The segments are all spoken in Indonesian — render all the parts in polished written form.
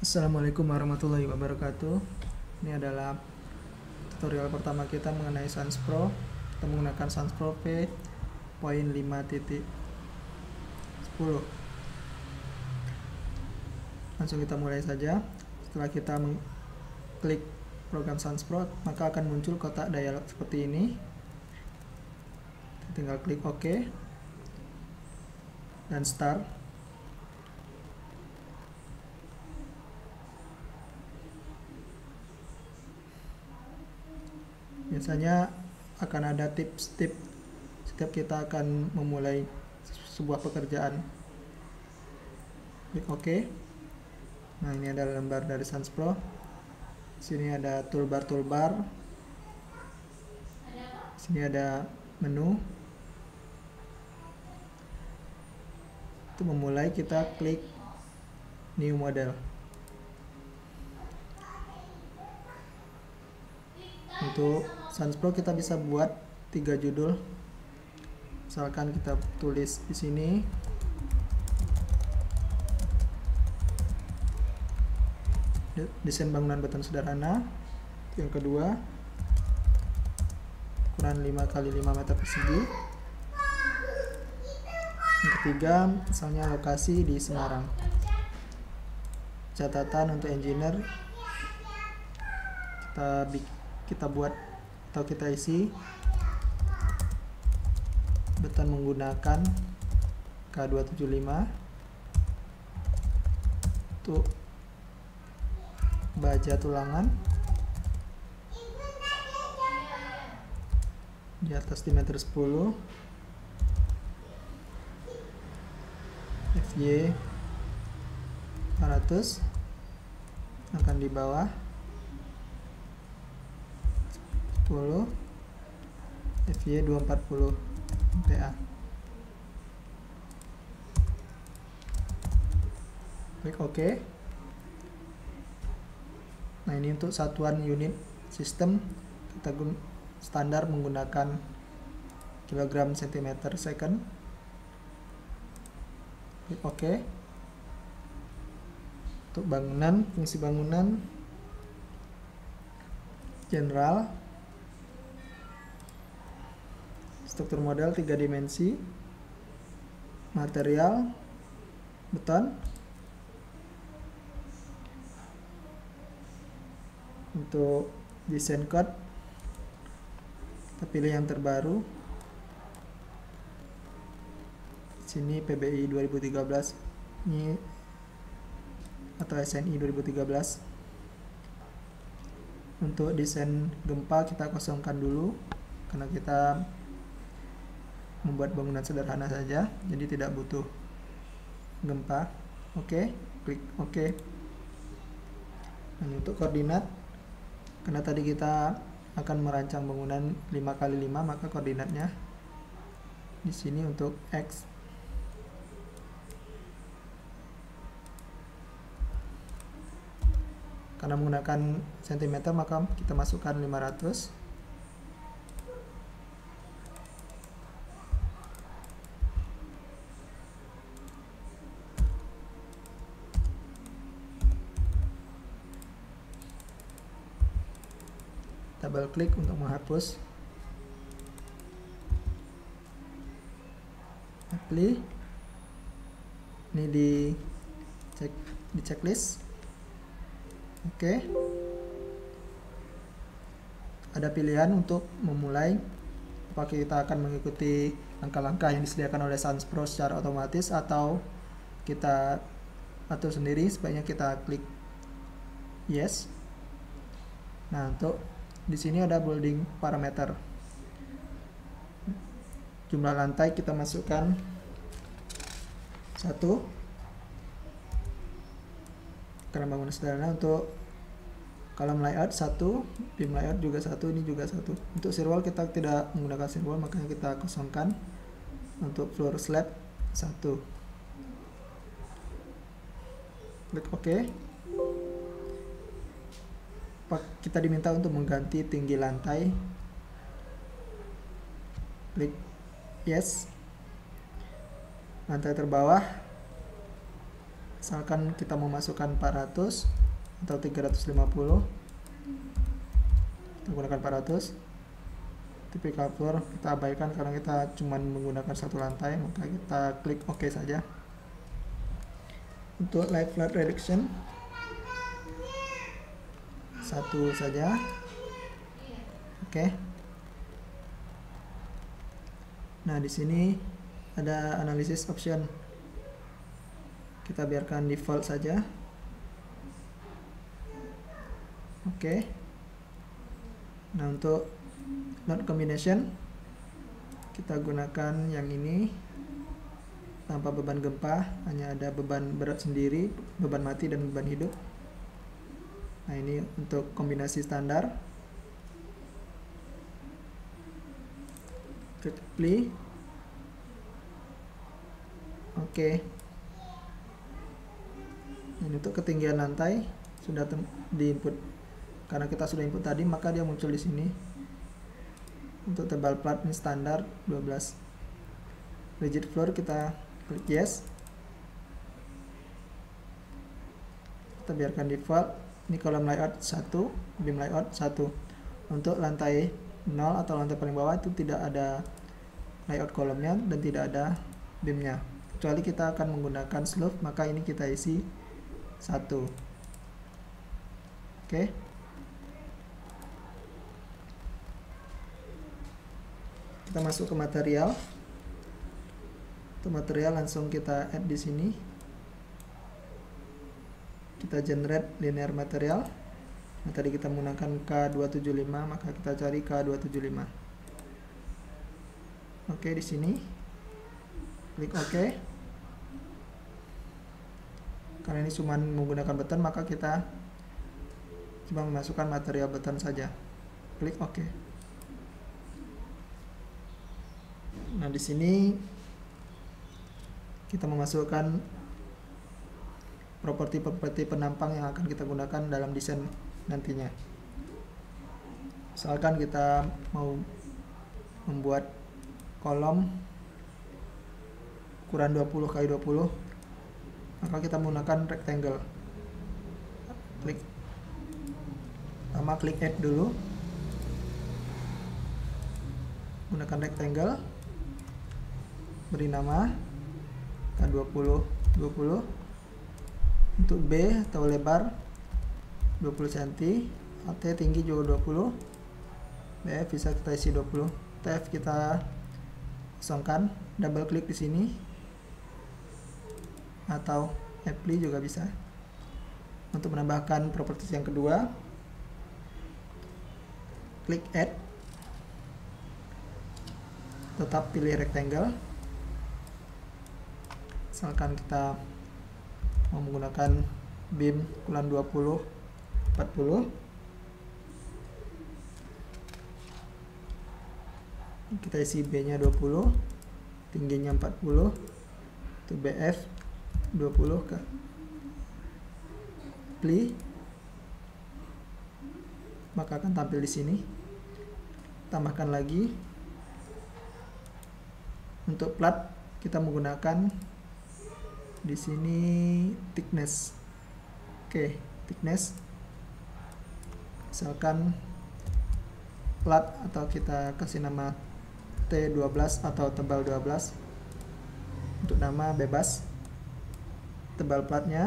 Assalamualaikum warahmatullahi wabarakatuh. Ini adalah tutorial pertama kita mengenai Sans Pro. Kita menggunakan Sans Pro V.5.10. Langsung kita mulai saja. Setelah kita mengklik program Sans Pro, maka akan muncul kotak dialog seperti ini. Kita tinggal klik OK dan Start. Biasanya akan ada tips-tips setiap kita akan memulai sebuah pekerjaan. Klik OK. Nah, ini adalah lembar dari Sans Pro. Sini ada toolbar. Sini ada menu. Untuk memulai, kita klik New Model. Untuk Sans Pro kita bisa buat 3 judul. Misalkan kita tulis di sini desain bangunan beton sederhana. Yang kedua, ukuran 5 x 5 meter persegi. Yang ketiga, misalnya lokasi di Semarang. Catatan untuk engineer, kita buat atau kita isi beton menggunakan K275 untuk baja tulangan di atas diameter 10, FY 400, akan di bawah 10, FY 240 PA. Klik OK. Nah, ini untuk satuan unit sistem kita standar menggunakan kilogram cm second. Klik OK. Untuk bangunan, fungsi bangunan general, struktur model 3 dimensi, material beton. Untuk desain code, kita pilih yang terbaru. Sini PBI 2013 ini atau SNI 2013. Untuk desain gempa kita kosongkan dulu karena kita membuat bangunan sederhana saja, jadi tidak butuh gempa. Oke, klik OK. Dan untuk koordinat, karena tadi kita akan merancang bangunan 5 x 5, maka koordinatnya di sini untuk X. Karena menggunakan cm, maka kita masukkan 500. Double klik untuk menghapus. Apply. Ini di checklist. Oke. Ada pilihan untuk memulai, apakah kita akan mengikuti langkah-langkah yang disediakan oleh Sans Pro secara otomatis atau kita atur sendiri. Sebaiknya kita klik yes. Nah, untuk di sini ada building parameter. Jumlah lantai kita masukkan 1 karena bangunan sederhana. Untuk kolom layout 1, beam layout juga 1, ini juga 1. Untuk firewall kita tidak menggunakan firewall, makanya kita kosongkan. Untuk floor slab 1. Klik OK. Kita diminta untuk mengganti tinggi lantai. Klik yes. Lantai terbawah Misalkan kita memasukkan 400 atau 350, kita gunakan 400. Typical floor kita abaikan karena kita cuma menggunakan satu lantai, maka kita klik OK saja. Untuk light flood reduction, satu saja. Oke. Nah, di sini ada analysis option. Kita biarkan default saja. Oke. Nah, untuk load combination kita gunakan yang ini tanpa beban gempa, hanya ada beban berat sendiri, beban mati dan beban hidup. Nah, ini untuk kombinasi standar. Klik apply. Oke. Ini untuk ketinggian lantai sudah di input. Karena kita sudah input tadi, maka dia muncul di sini. Untuk tebal plat ini standar 12. Rigid floor kita klik yes. Kita biarkan default. Ini column layout 1, beam layout 1. Untuk lantai 0 atau lantai paling bawah itu tidak ada layout kolomnya dan tidak ada beamnya. Kecuali kita akan menggunakan slope, maka ini kita isi 1. Oke. Kita masuk ke material. Untuk material langsung kita add di sini. Kita generate linear material. Nah, tadi kita menggunakan K275, maka kita cari K275. Oke, di sini klik OK. Karena ini cuma menggunakan beton, maka kita cuma memasukkan material beton saja. Klik OK. Nah, di sini kita memasukkan properti-properti penampang yang akan kita gunakan dalam desain nantinya. Misalkan kita mau membuat kolom ukuran 20x20, maka kita menggunakan rectangle. Klik add dulu, gunakan rectangle, beri nama K20 20. Untuk B atau lebar 20 cm, AT tinggi juga 20, BF bisa kita isi 20, TF kita kosongkan, double klik di sini atau apply juga bisa. Untuk menambahkan properties yang kedua, klik add, tetap pilih rectangle. Misalkan kita mau menggunakan beam ukuran 20 40, kita isi B nya 20, tingginya 40, itu BF 20 ke apply, maka akan tampil di sini. Tambahkan lagi. Untuk plat kita menggunakan di sini thickness. Oke, thickness. Misalkan plat atau kita kasih nama T12 atau tebal 12. Untuk nama bebas. Tebal platnya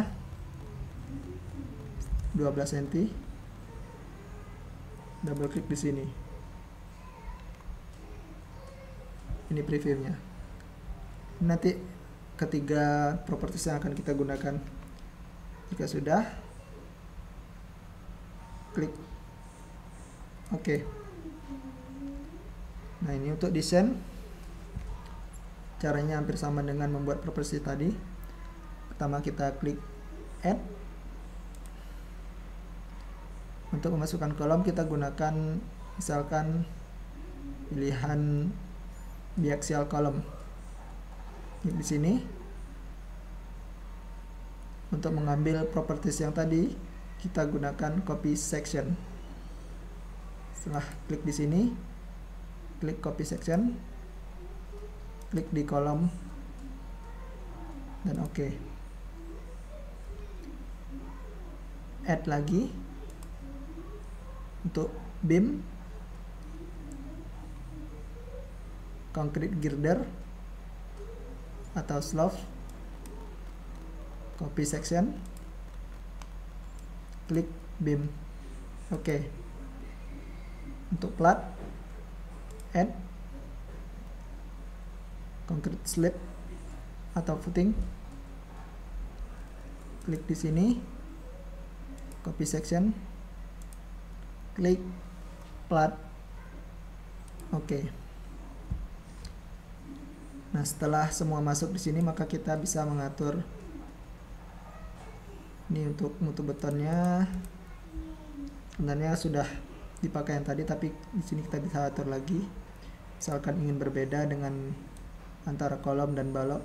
12 cm. Double klik di sini. Ini previewnya. Nanti ketiga properties yang akan kita gunakan. Jika sudah, klik OK. Nah, ini untuk desain. Caranya hampir sama dengan membuat properties tadi. Pertama kita klik add. Untuk memasukkan kolom kita gunakan misalkan pilihan biaxial column. Di sini untuk mengambil properties yang tadi kita gunakan copy section. Setelah klik di sini, klik copy section, klik di kolom dan OK. add lagi untuk beam, concrete girder atau slope, copy section, klik beam. Oke. Untuk plat, add concrete slab atau footing, klik di sini, copy section, klik plat. Oke. Nah, setelah semua masuk di sini, maka kita bisa mengatur ini untuk mutu betonnya. Sebenarnya sudah dipakai yang tadi, tapi di sini kita bisa atur lagi. Misalkan ingin berbeda dengan antara kolom dan balok.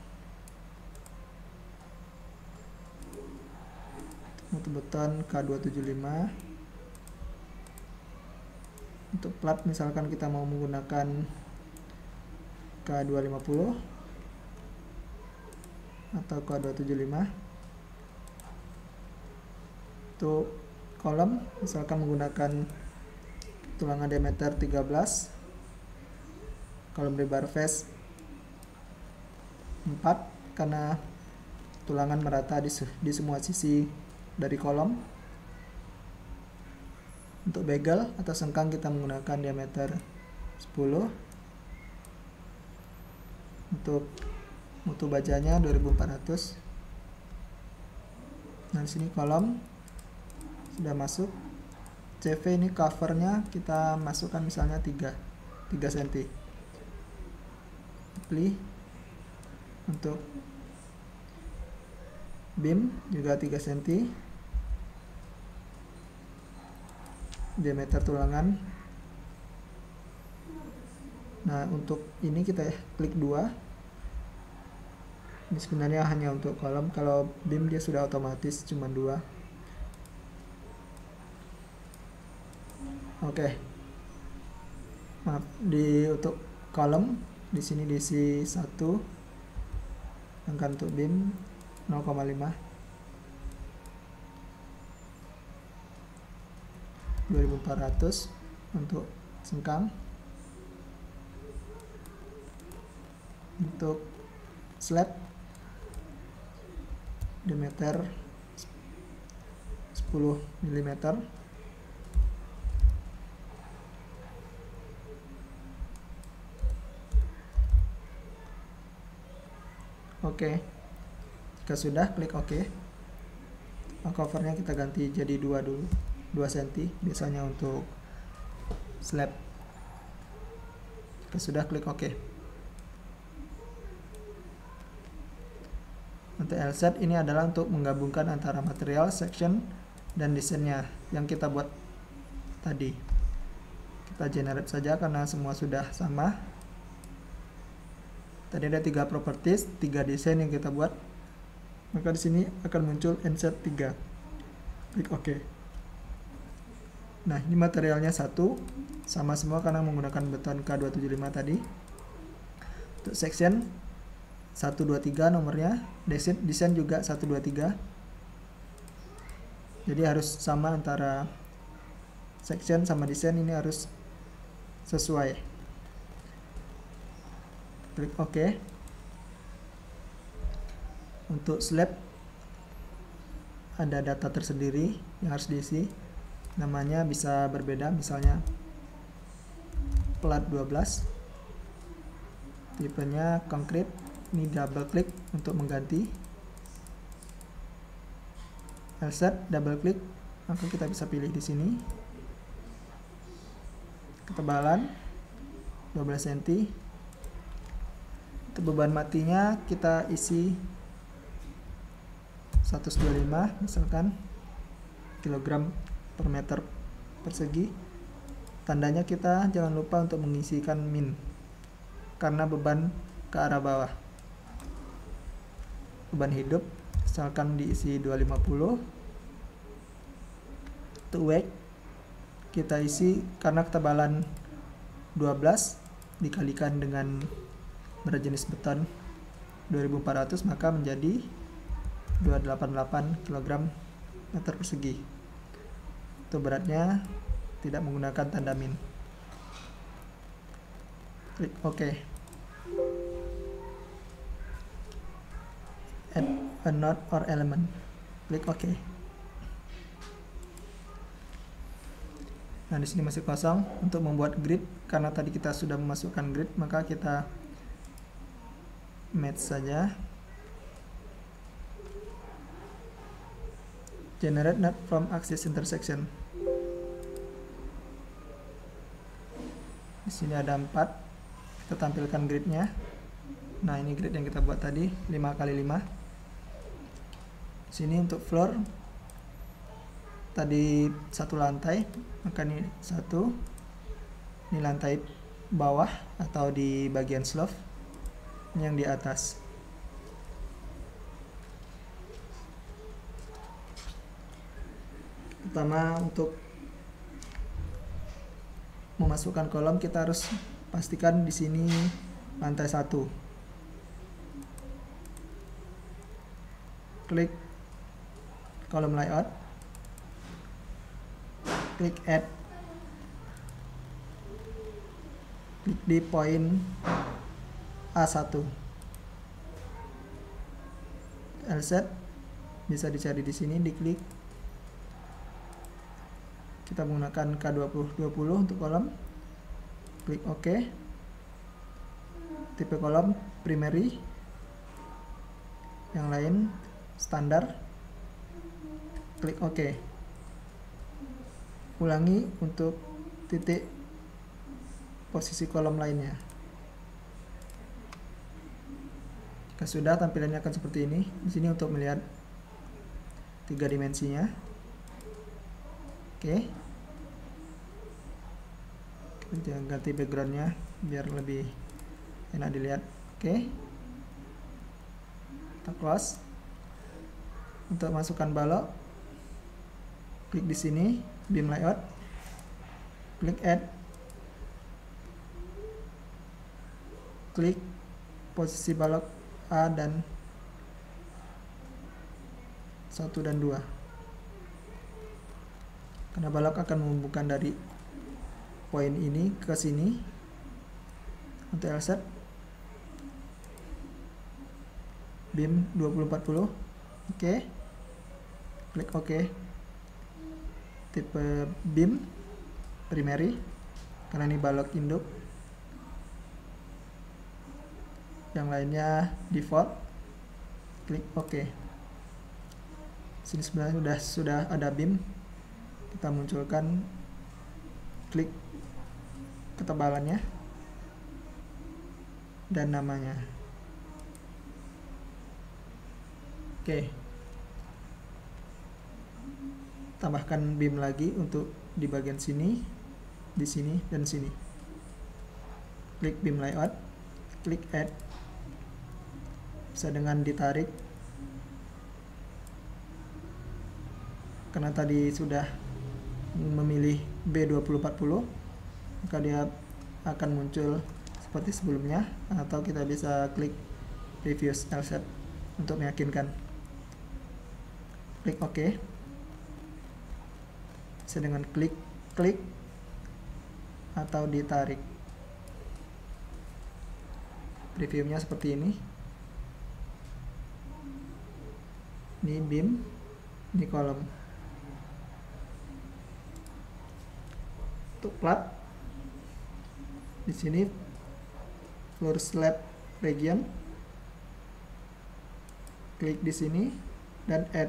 Mutu beton K275. Untuk plat misalkan kita mau menggunakan K250 atau K275. Untuk kolom misalkan menggunakan tulangan diameter 13, kolom lebar face 4 karena tulangan merata di semua sisi dari kolom. Untuk bagel atau sengkang kita menggunakan diameter 10. Untuk mutu bajanya 2400. Nah, di sini kolom sudah masuk. CV ini covernya kita masukkan misalnya 3 cm. Pilih untuk beam juga 3 cm. Diameter tulangan. Nah, untuk ini kita klik 2. Ini sebenarnya hanya untuk kolom. Kalau beam dia sudah otomatis cuma 2. Oke. Maaf, untuk kolom di sini diisi 1. Sedangkan untuk beam 0,5. 2400 untuk sengkang. Untuk slab diameter 10 mm. Oke. Jika sudah, klik OK. Covernya kita ganti jadi 2 dulu, 2 cm biasanya untuk slab. Jika sudah, klik OK. Untuk L-set ini adalah untuk menggabungkan antara material, section, dan desainnya yang kita buat tadi. Kita generate saja karena semua sudah sama. Tadi ada 3 properties, 3 desain yang kita buat. Maka di sini akan muncul insert 3. Klik OK. Nah, ini materialnya satu, sama semua karena menggunakan beton K275 tadi. Untuk section 123 nomornya, desain juga 123. Jadi harus sama antara section sama desain, ini harus sesuai. Klik OK. Untuk slab ada data tersendiri yang harus diisi. Namanya bisa berbeda, misalnya plat 12. Tipenya concrete. Ini double klik untuk mengganti. L-set double klik, maka kita bisa pilih di sini. Ketebalan 12 cm. Untuk beban matinya kita isi 125 misalkan kilogram per meter persegi. Tandanya kita jangan lupa untuk mengisikan min karena beban ke arah bawah. Beban hidup misalkan diisi 250. Untuk weight kita isi karena ketebalan 12 dikalikan dengan berat jenis beton 2400 maka menjadi 288 kg meter persegi. Untuk beratnya tidak menggunakan tanda min. Klik OK. Add a node or element. Klik OK. Nah, di sini masih kosong. Untuk membuat grid, karena tadi kita sudah memasukkan grid, maka kita match saja. Generate node from axis intersection. Di sini ada 4. Kita tampilkan gridnya. Nah, ini grid yang kita buat tadi, 5x5. Di sini untuk floor tadi 1 lantai, maka ini 1. Ini lantai bawah atau di bagian slope. Ini yang di atas. Pertama, untuk memasukkan kolom kita harus pastikan di sini lantai 1. Klik kolom layout, klik add, klik di poin A1. LZ bisa dicari di sini, diklik. Kita menggunakan K2020 untuk kolom. Klik OK. Tipe kolom primary. Yang lain standar. Klik OK. Ulangi untuk titik posisi kolom lainnya. Jika sudah, tampilannya akan seperti ini. Di sini untuk melihat 3 dimensinya. Oke. Kita ganti backgroundnya biar lebih enak dilihat. Oke. Kita close. Untuk masukkan balok, klik di sini, beam layout, klik add, klik posisi balok A dan 1 dan 2. Karena balok akan menghubungkan dari poin ini ke sini. Untuk LZ, beam 2040. Oke. Klik OK. Tipe beam primary, karena ini balok induk. Yang lainnya default. Klik OK. Sini sebenarnya sudah ada beam. Kita munculkan, klik ketebalannya dan namanya. Oke. Tambahkan beam lagi untuk di bagian sini, di sini dan sini. Klik beam layout, klik add. Bisa dengan ditarik. Karena tadi sudah memilih B2040, maka dia akan muncul seperti sebelumnya, atau kita bisa klik previous LZ untuk meyakinkan. Klik OK. Bisa dengan klik atau ditarik. Previewnya seperti ini. Ini beam, ini kolom. Untuk plat, di sini floor slab region, klik di sini dan add.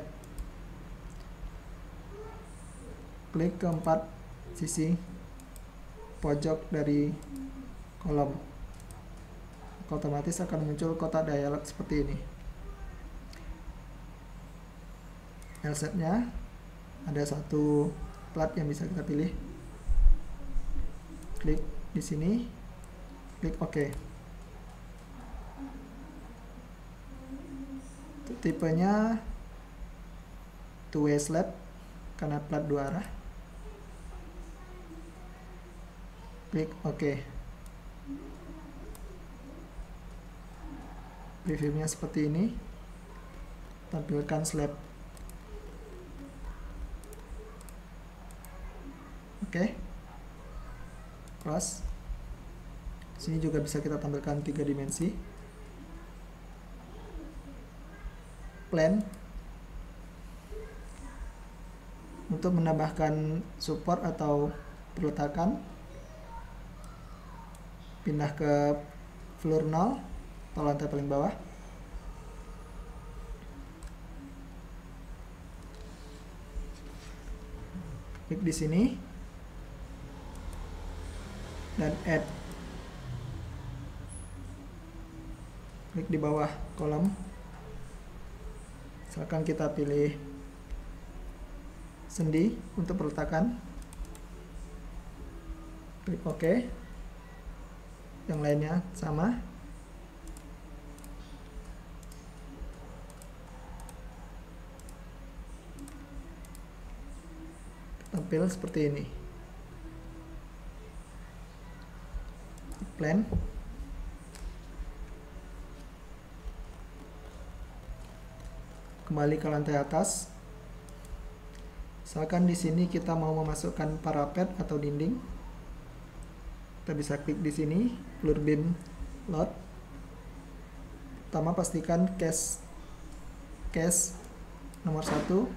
Klik keempat sisi pojok dari kolom. Otomatis akan muncul kotak dialog seperti ini. LZ-nya ada 1 plat yang bisa kita pilih. Klik di sini, klik OK. Tipenya two-way slab karena plat 2 arah. Klik OK. Previewnya seperti ini. Tampilkan slab. Oke. Close. Sini juga bisa kita tampilkan 3 dimensi. Plan. Untuk menambahkan support atau perletakan, pindah ke floor 0 atau lantai paling bawah. Klik di sini dan add. Klik di bawah kolom. Misalkan kita pilih sendi untuk perletakan. Klik OK. Yang lainnya sama. Tampil seperti ini. Plan. Kembali ke lantai atas. Misalkan di sini kita mau memasukkan parapet atau dinding. Kita bisa klik di sini, floor beam load. Pertama pastikan case nomor 1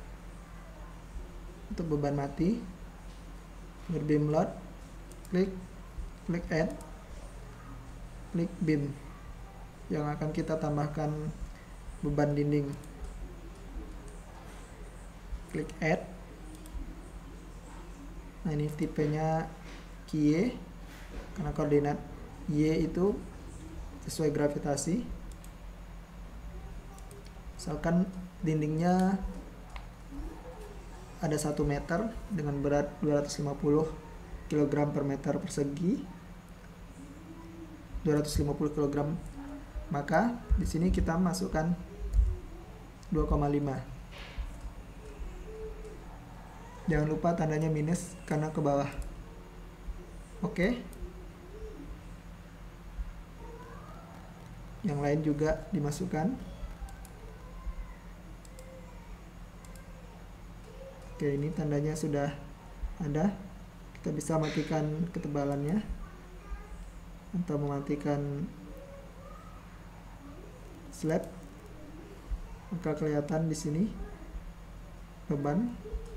untuk beban mati. Floor beam load, klik add, klik beam yang akan kita tambahkan beban dinding. Klik add. Nah, ini tipenya QY karena koordinat Y itu sesuai gravitasi. Misalkan dindingnya ada 1 meter dengan berat 250 kg per meter persegi, 250 kg, maka di sini kita masukkan 2,5. Jangan lupa tandanya minus karena ke bawah. Oke. Yang lain juga dimasukkan. Oke, ini tandanya sudah ada. Kita bisa matikan ketebalannya atau mematikan slab. Maka kelihatan di sini beban.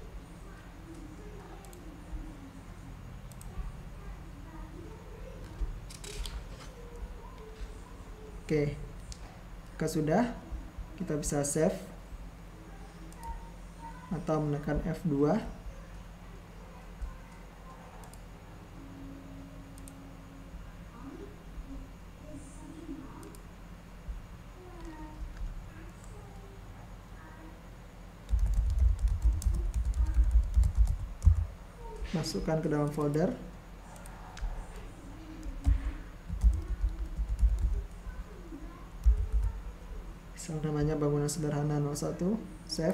Oke, jika sudah, kita bisa save atau menekan F2. Masukkan ke dalam folder. Namanya bangunan sederhana 01, save.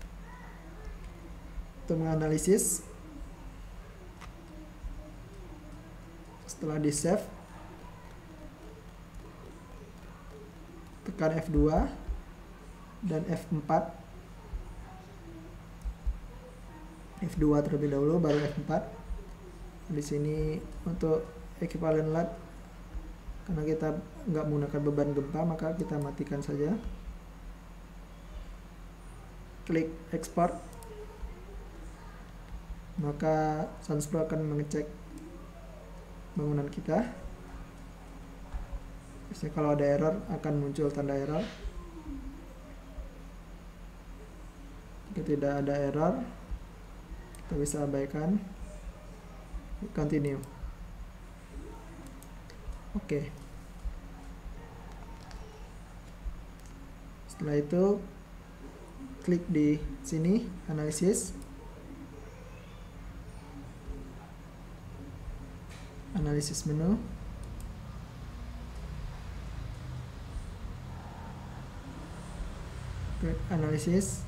Untuk menganalisis, setelah di save, tekan F2 dan F4. F2 terlebih dahulu, baru F4. Di sini untuk equivalent load, karena kita nggak menggunakan beban gempa, maka kita matikan saja. Klik export, maka SunSpro akan mengecek bangunan kita. Biasanya kalau ada error akan muncul tanda error. Jika tidak ada error, kita bisa abaikan. Continue. Oke. Setelah itu klik di sini, analisis. Analisis menu. Klik analisis.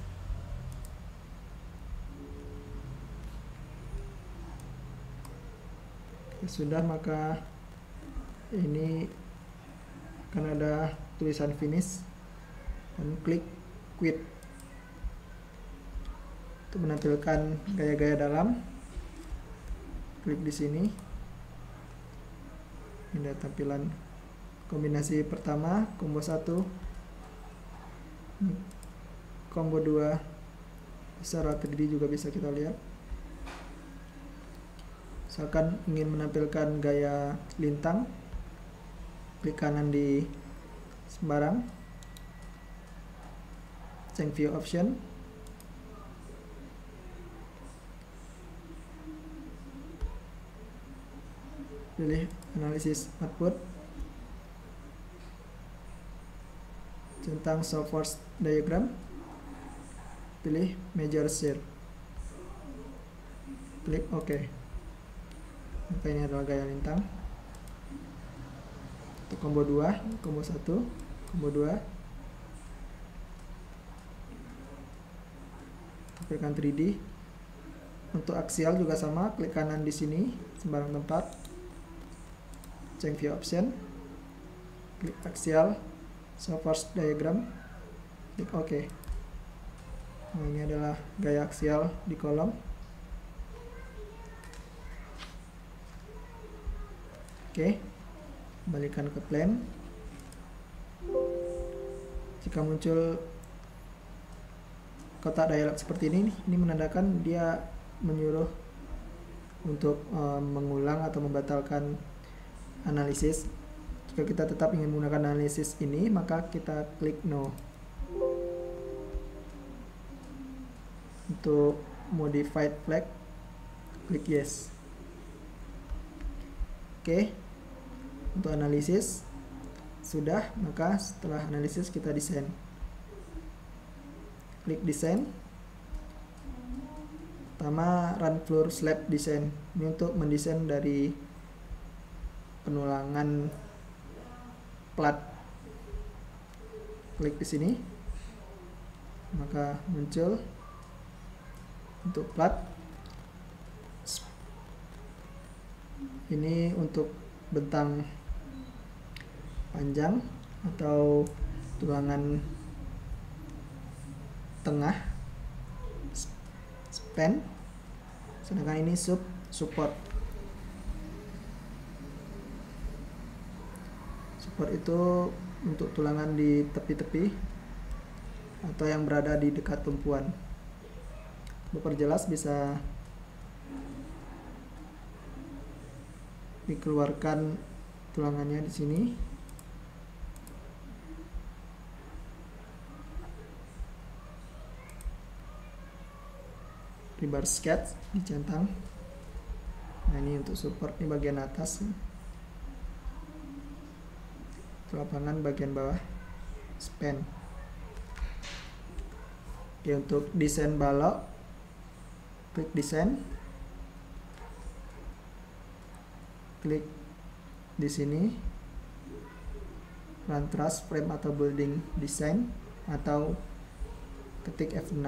Sudah, maka ini akan ada tulisan finish dan klik quit untuk menampilkan gaya-gaya dalam. klik di sini. Ini ada tampilan kombinasi pertama, combo 1, combo 2, secara 3D juga bisa kita lihat. Misalkan ingin menampilkan gaya lintang, klik kanan di sembarang, change view option, pilih analisis output, centang show force diagram, pilih measure shear, klik OK. Maka ini adalah gaya lintang. Untuk combo 2, combo 1, combo 2, tampilkan 3D. Untuk aksial juga sama, klik kanan di sini sembarang tempat, change view option, klik aksial, show force diagram, klik OK. Nah, ini adalah gaya aksial di kolom. Oke, kembalikan ke plane. Jika muncul kotak dialog seperti ini menandakan dia menyuruh untuk mengulang atau membatalkan analisis. Jika kita tetap ingin menggunakan analisis ini, maka kita klik no. Untuk modified flag, klik yes. Oke, untuk analisis sudah, maka setelah analisis kita desain. Klik desain. Pertama, run floor slab design. Ini untuk mendesain dari penulangan plat. Klik di sini, maka muncul untuk plat. Ini untuk bentang panjang atau tulangan tengah, span. Sedangkan ini support. Support itu untuk tulangan di tepi-tepi atau yang berada di dekat tumpuan. Memperjelas bisa dikeluarkan tulangannya di sini. Rebar sketch dicentang. Nah, ini untuk support, ini bagian atas. Lapangan bagian bawah, span. Oke, untuk desain balok, klik desain, klik di sini run truss frame atau building design, atau ketik F6.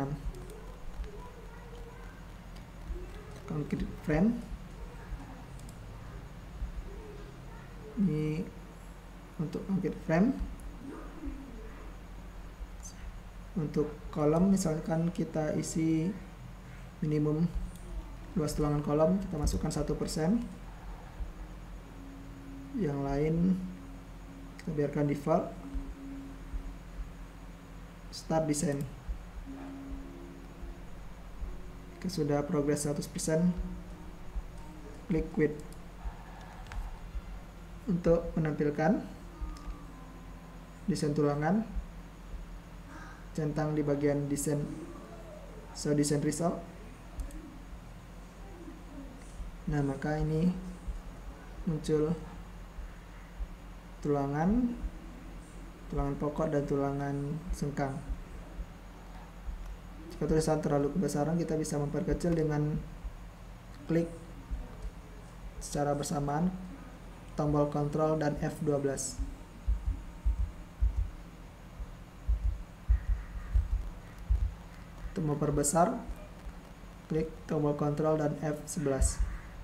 Concrete frame, ini untuk concrete frame. Untuk kolom, misalkan kita isi minimum luas tulangan kolom, kita masukkan 1%. Yang lain kita biarkan default. Start design. Jika sudah progress 100%, klik quit. Untuk menampilkan desain tulangan, centang di bagian desain, show design result. Nah, maka ini muncul tulangan pokok dan tulangan sengkang. Jika tulisan terlalu kebesaran, kita bisa memperkecil dengan klik secara bersamaan tombol Ctrl dan F12. Untuk memperbesar, klik tombol Ctrl dan F11.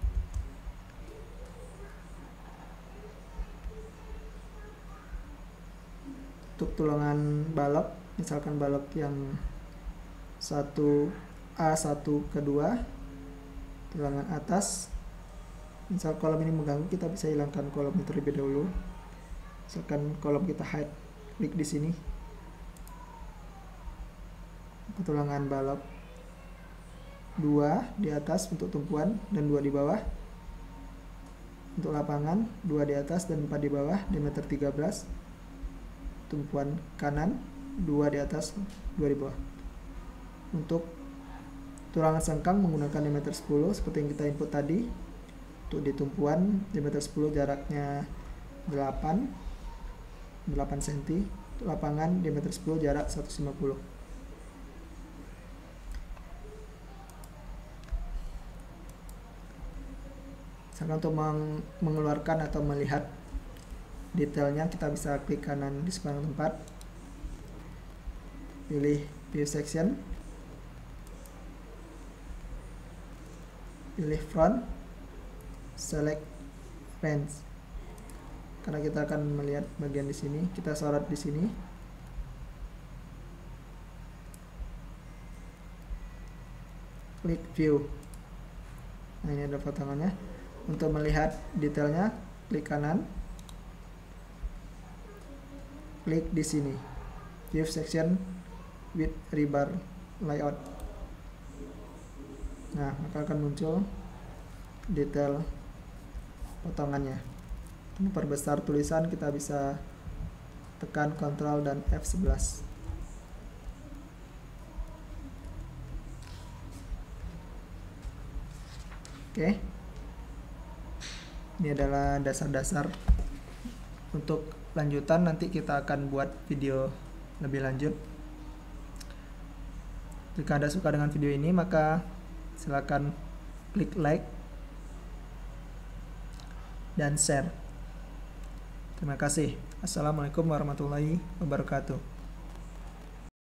Untuk tulangan balok, misalkan balok yang 1A 1 ke 2, tulangan atas Misal kolom ini mengganggu, kita bisa hilangkan kolom ini terlebih dahulu. Misalkan kolom kita hide, klik di sini, petulangan balok 2 di atas untuk tumpuan dan 2 di bawah. Untuk lapangan 2 di atas dan 4 di bawah, diameter 13. Tumpuan kanan 2 di atas, 2 di bawah. Untuk tulangan sengkang menggunakan diameter 10 seperti yang kita input tadi. Untuk di tumpuan diameter 10 jaraknya 8 cm. Untuk lapangan diameter 10 jarak 150. Misalkan untuk mengeluarkan atau melihat detailnya, kita bisa klik kanan di sepanjang tempat, pilih view section, pilih front, select range. Karena kita akan melihat bagian di sini, kita sorot di sini. Klik view. Nah, ini ada potongannya. Untuk melihat detailnya, klik kanan, klik di sini, view section with rebar layout. Nah, maka akan muncul detail potongannya. Memperbesar tulisan, kita bisa tekan Ctrl dan F11. Oke. Ini adalah dasar-dasar. Untuk lanjutan nanti kita akan buat video lebih lanjut. Jika Anda suka dengan video ini, maka silakan klik like dan share. Terima kasih. Assalamualaikum warahmatullahi wabarakatuh.